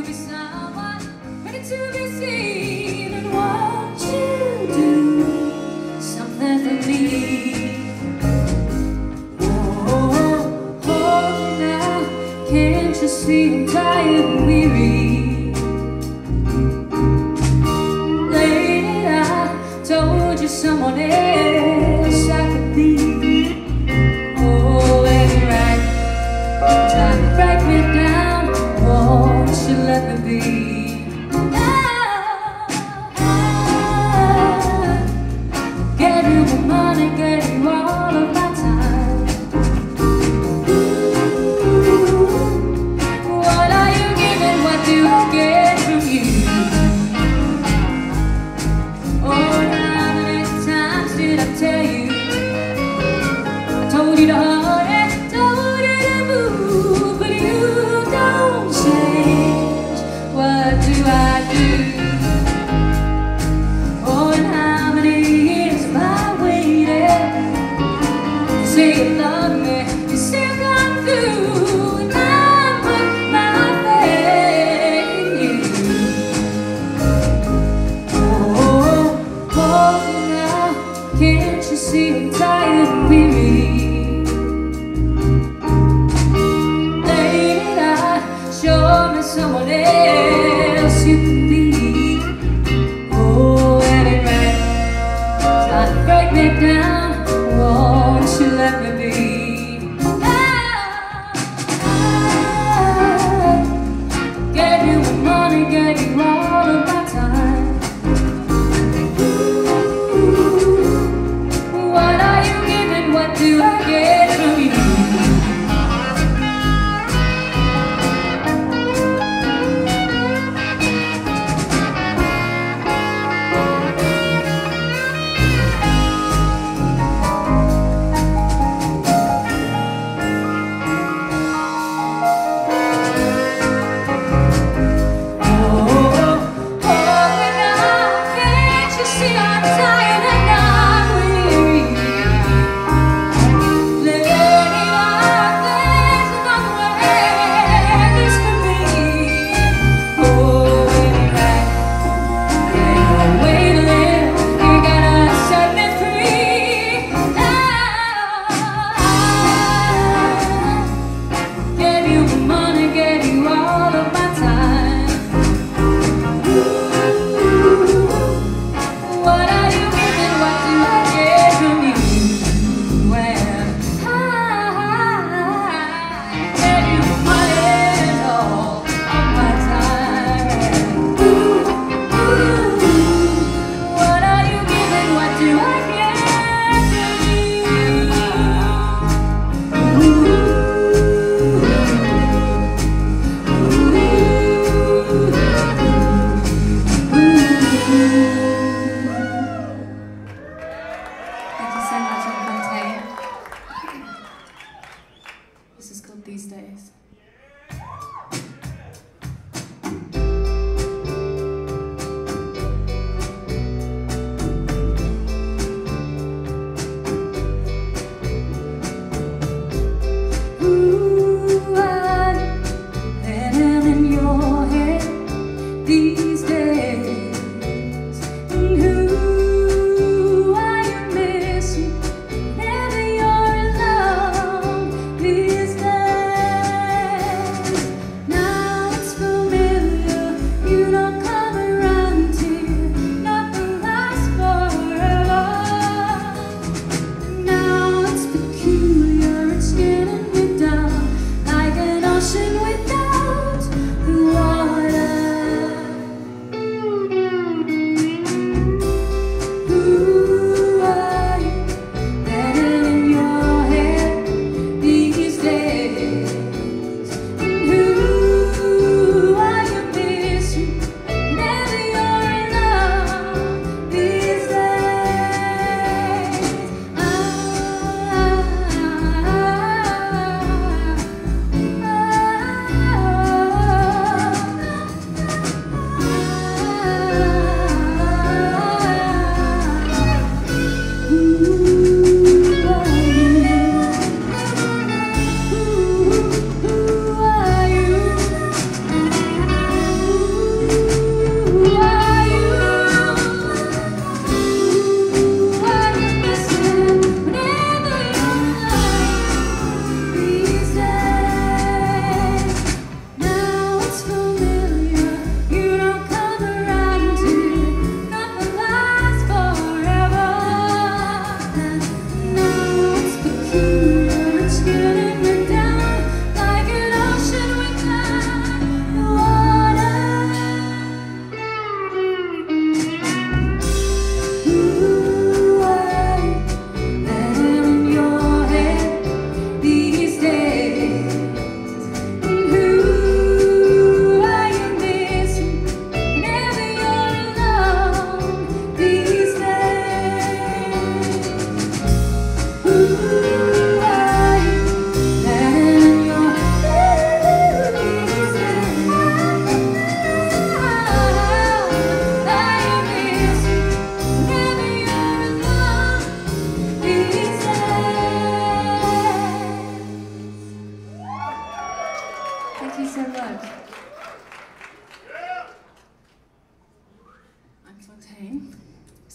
be someone, ready to be seen. And won't you do something for me? Oh, now, can't you see I'm tired and weary? Lady, I told you someone else I could be. Oh, every right, trying to break me down. Won't you let me be? Get you my money, get you all of my time. What are you giving? What do I get from you? Oh, how many times did I tell you? I told you to hurry, told you to move, but you don't change. What do I do? Oh, and how many years have I waited? You say you love me, you still come through, and I put my faith in you. Oh, now, can't you see I'm tired and weary? Lady, show me someone else you can be. Oh, and it right, trying to break me down. Won't you let me be? Gave you my money, gave you all of my time. What are you giving? What do I get from you?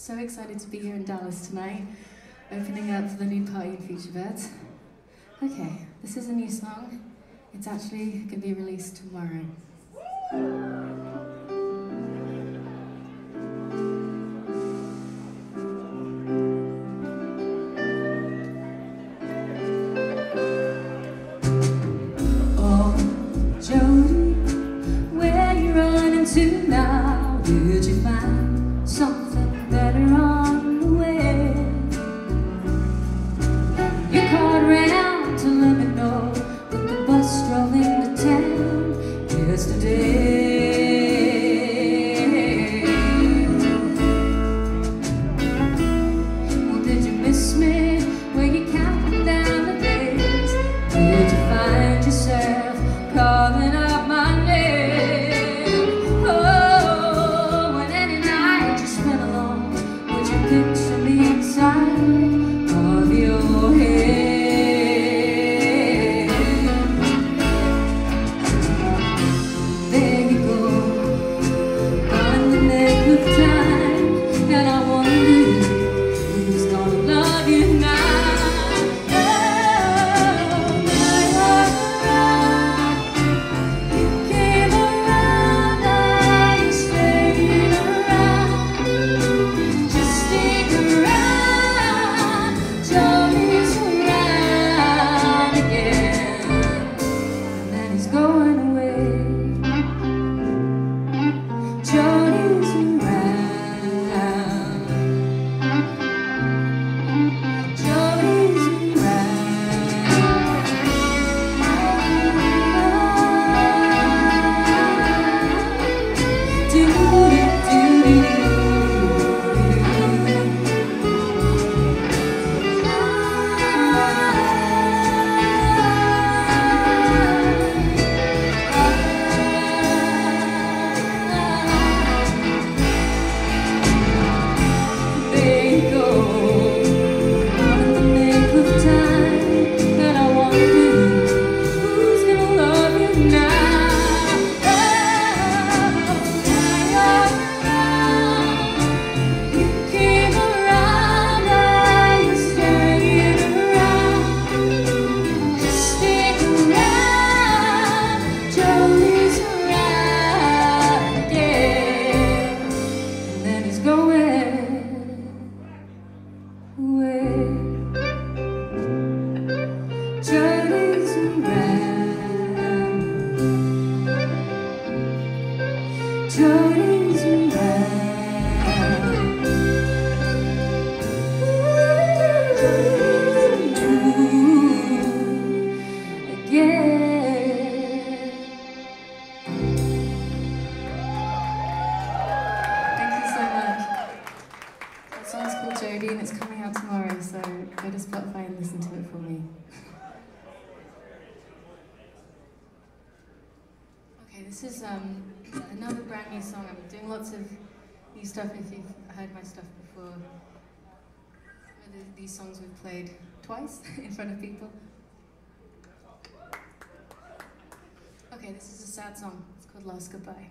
So excited to be here in Dallas tonight, opening up for the Nude Party in Futurebirds. Okay, this is a new song. It's actually going to be released tomorrow. Oh, Jody, where you running to now? Did you find something better on the way? You called round to let me know that the bus drove into town yesterday. Well, did you miss me? Were you counting down the days? Did you find yourself calling out my name? Oh, when any night you spent alone, would you picture me inside of your head? There you go, on the neck of time, and I wonder who's gonna love you now. Oh, you came around, now you're staying around. Just stick around, Johnny's around again, and then he's going away. Johnny's around, Johnny's There you go, out in the nick of time, and I wonder who's gonna love you now. You came around, now you're staying around. Just stick around, Joey's around again, and then he's going away. Journey's around, Journey's again. Thank you so much. That song's called Jodie and it's coming out tomorrow, so go to Spotify and listen to it for me. Okay, this is another brand new song. I'm doing lots of new stuff if you've heard my stuff before. These songs we've played twice in front of people. Okay, this is a sad song. It's called Last Goodbye.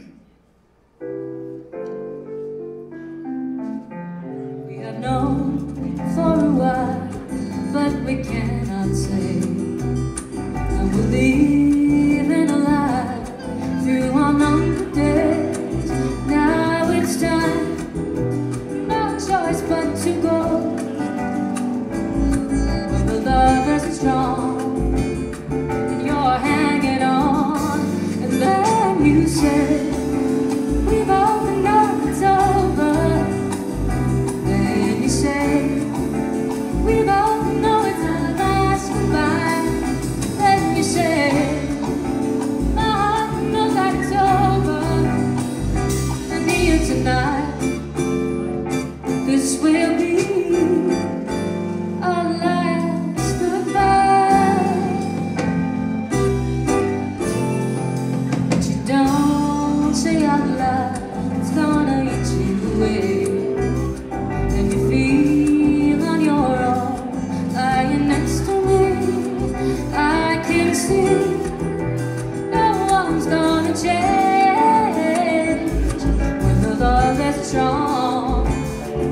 We have known for a while, but we cannot say and we're leaving alive through our numbered days. Now it's time, no choice but to go. When the lovers are strong and you're hanging on, and then you say we both know it's over. Then you say we both know it's our last goodbye. Then you say my heart knows that it's over. And here tonight, this will be our last goodbye. But you don't say out loud, it's gonna eat you away. And you feel on your own, lying next to me. I can see no one's gonna change when the love is strong.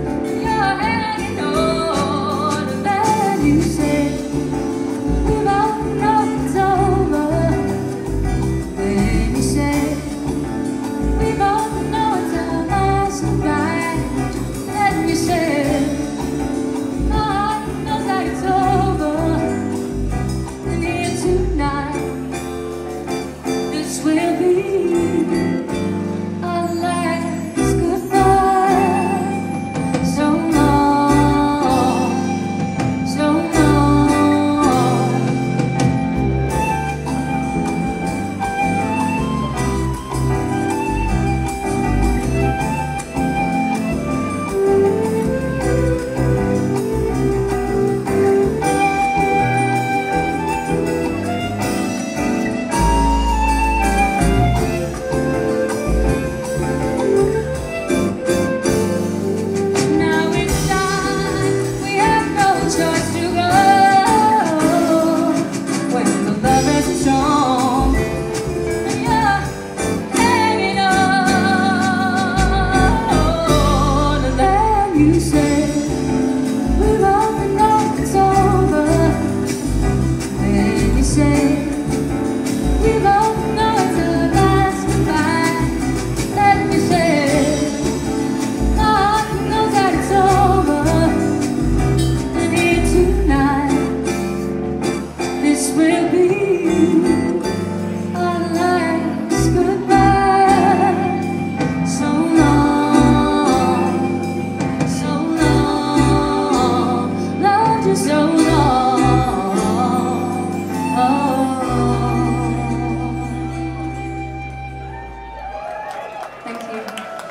Thank you.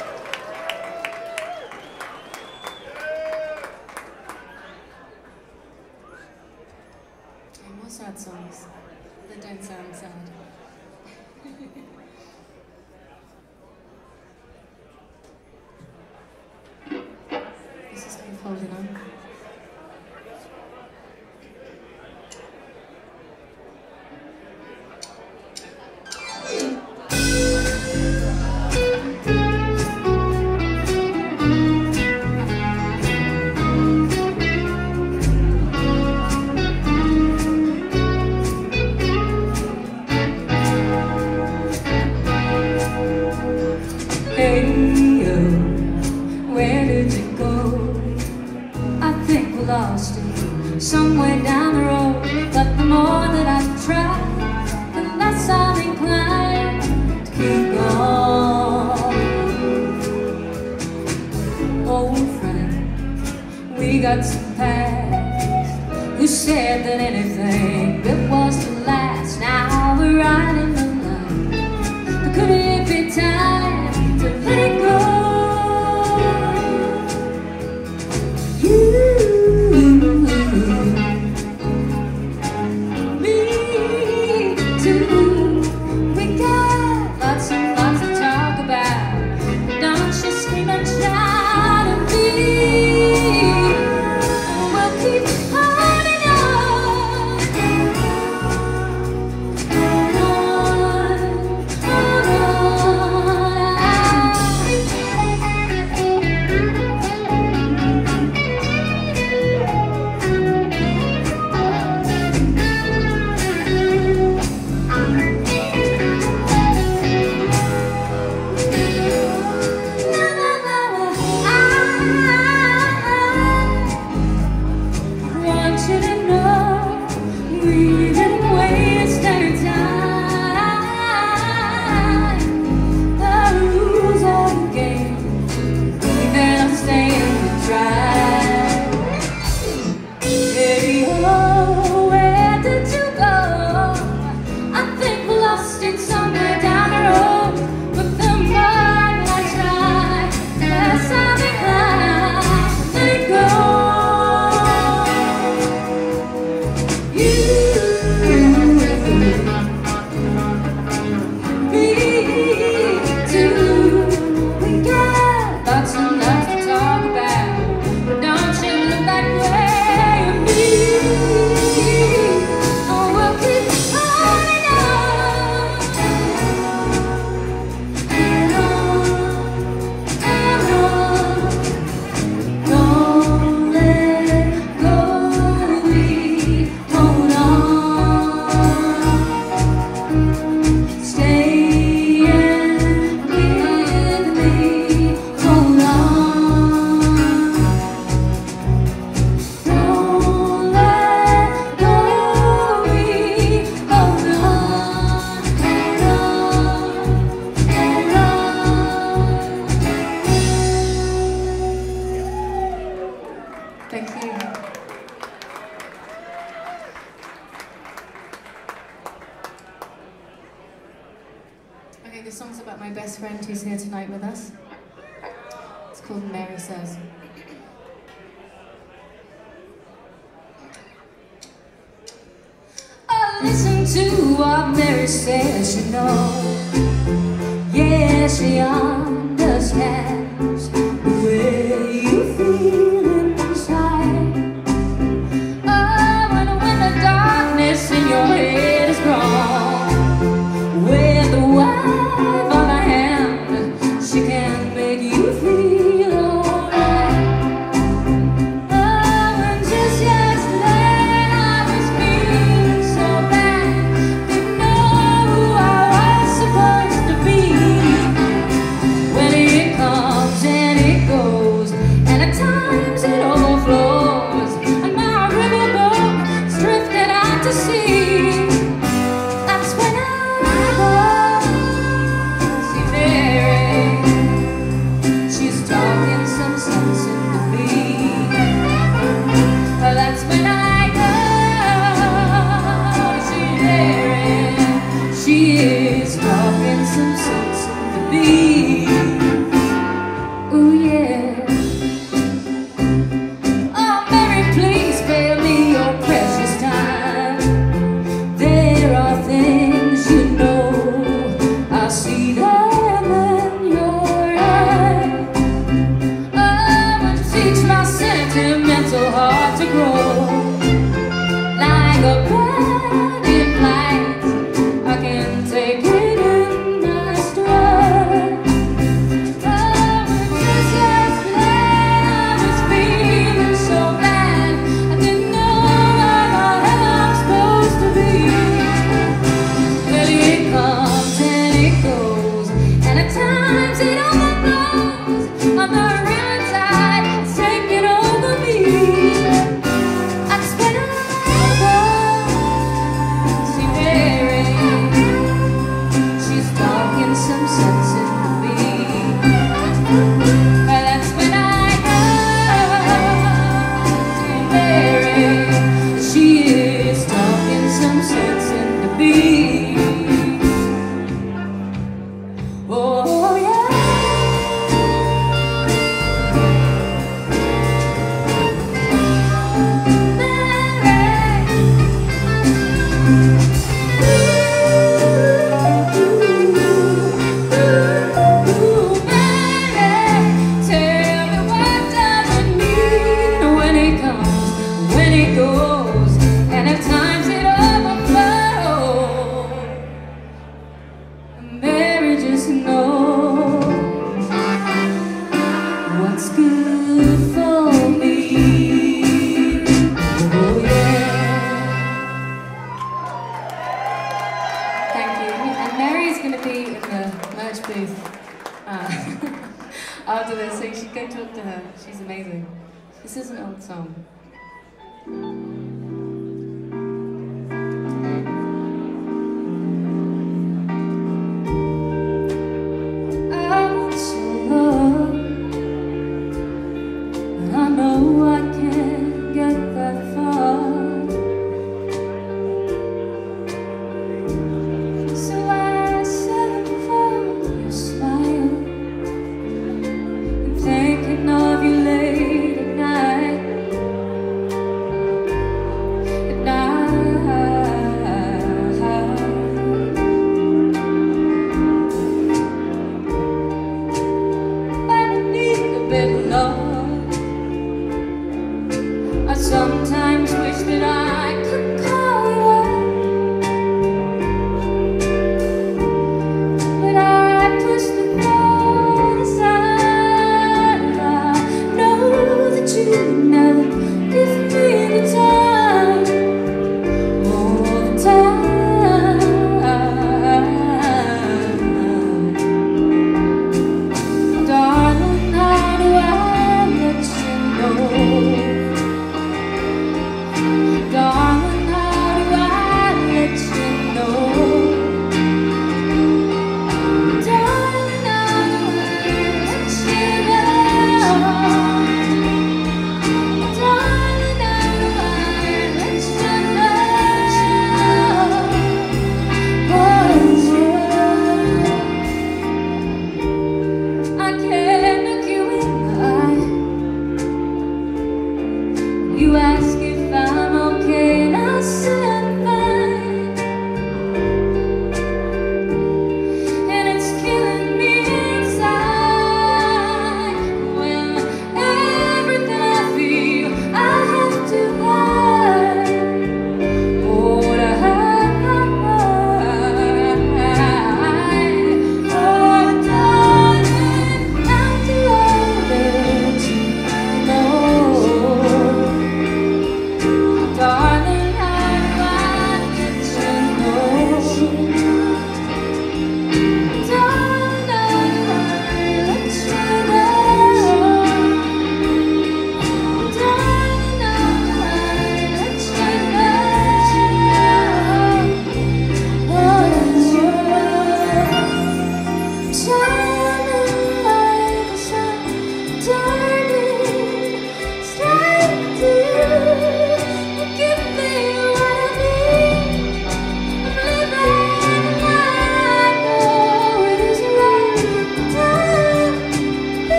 And more sad songs that don't sound sad. This is called Holding On. Somewhere down the road, but the more that I try, the less I'm inclined to keep going. Old friend, we got some past, who said that anything that was to last. Now we're riding the line, but could it be time to let it go? This song's about my best friend who's here tonight with us. It's called Mary Says. I listen to what Mary says, you know. Yeah, she understands the way you feel inside. Oh, and when the darkness in your head is gone, with the wave of a hand, she can make you feel alright. Oh, and just yesterday I was feeling so bad, didn't know who I was supposed to be. When it comes and it goes, and at times it overflows, and my riverboat is drifting out to sea. That's when I go see Mary. She's talking some sense into me. That's when I go see Mary. She is talking some sense into me. at times it overflows. On the riverside, it's taking over me. I spend a see Mary. She's talking some sense into me. And that's when I see Mary. She is talking some sense into me. Oh yeah. What's good for me? Oh yeah. Thank you. And Mary's going to be in the merch booth after this, so you should go talk to her. She's amazing. This is an old song. Thinking of you late at night.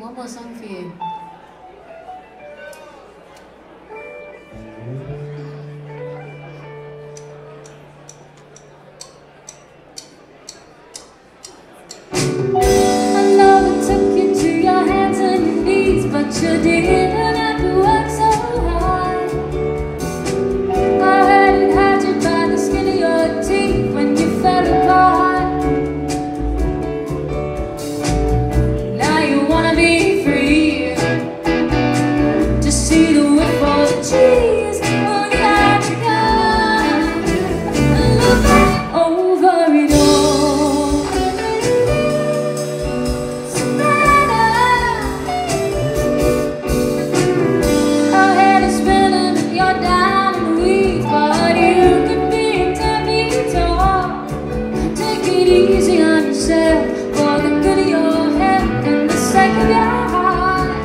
one more song for you. I know it took you to your hands and your knees, but you didn't have to work so hard. I heard it had you by the skin of your teeth when you fell apart. Now you wanna be free, to see the wood for the trees. Oh, you have to go and look back over it all. Our head is spinning and you're down in the weeds, but you can be 10 feet tall. Take it easy on yourself for the good of your head and the sake of your heart.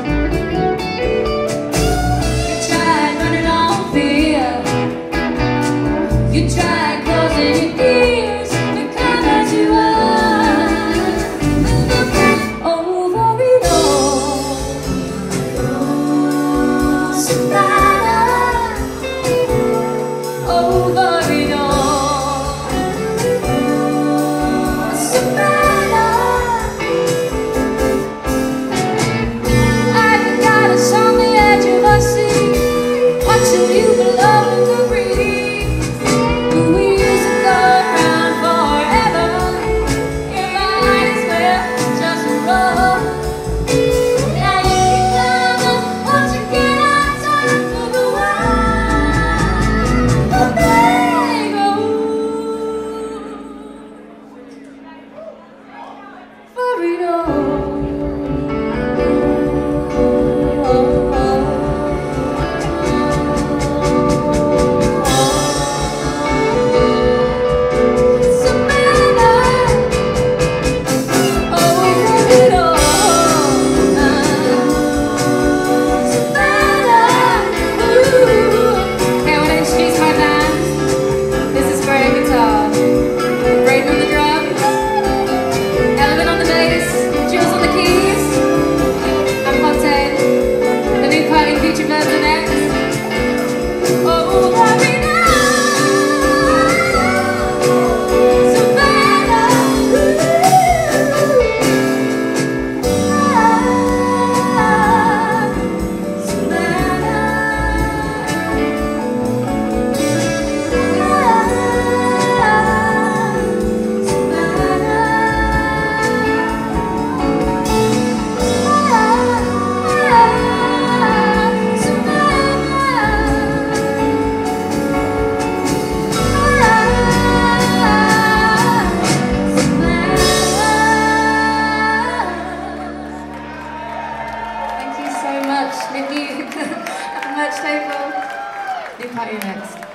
You tried running on fear, you tried closing your ears to come as you are. Look back over it all. Savannah, over it all. Savannah, I got us on the edge of our seat, watching you below in the breeze. We used to go around forever. You might as well just roll. Now you can come once you get outside for the world. Oh, baby, for it all. The Nude Party, Futurebirds The Nude Party. Oh, let me know, Thank you so much. Meet you at the merch table. Nude Party next.